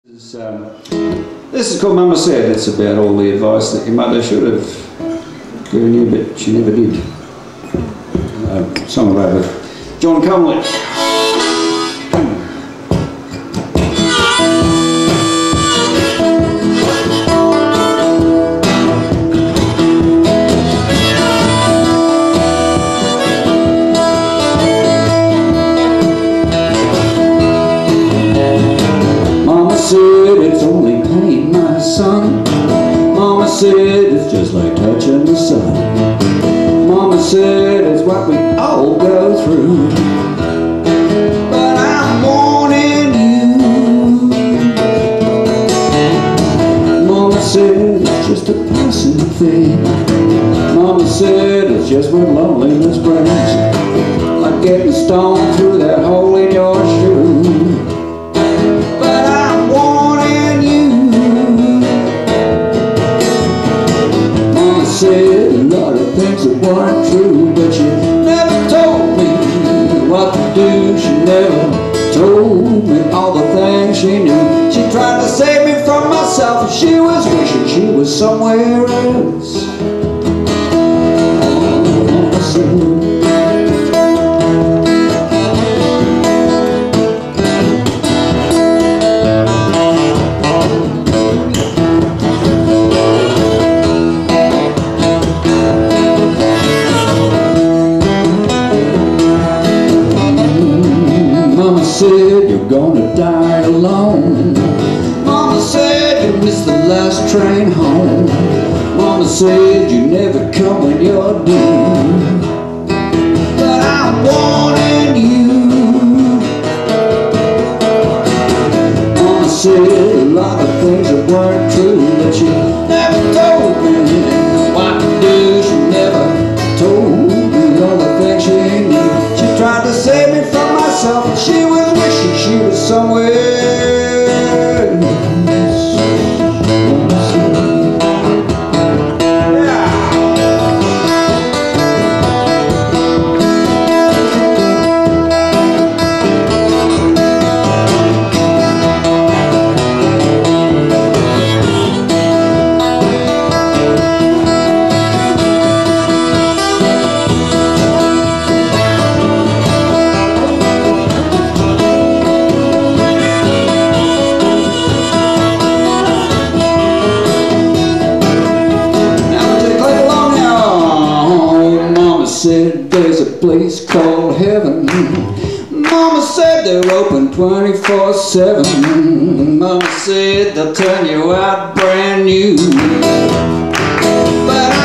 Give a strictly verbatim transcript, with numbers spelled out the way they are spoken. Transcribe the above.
This, um, this is called Mama Said. It's about all the advice that your mother should have given you, but she never did. Uh, song about John Comley. It's only pain, my son. Mama said it's just like touching the sun. Mama said it's what we all go through. But I'm warning you. Mama said it's just a passing thing. Mama said it's just what loneliness brings, like getting stoned through that hole in your shoe. Said a lot of things that weren't true, but she never told me what to do. She never told me all the things she knew. She tried to save me from myself, and she was wishing she was somewhere else. Mama said, Mama said you're gonna die alone. Mama said you missed the last train home. Mama said you never come when you're due. But I'm warning you. Mama said a lot of things that weren't true, but she never told me what to do. She never told me all the things she knew. She tried to save me from myself, and she was wishing she was somewhere else. Said there's a place called heaven. Mama said they're open twenty-four seven. Mama said they'll turn you out brand new. But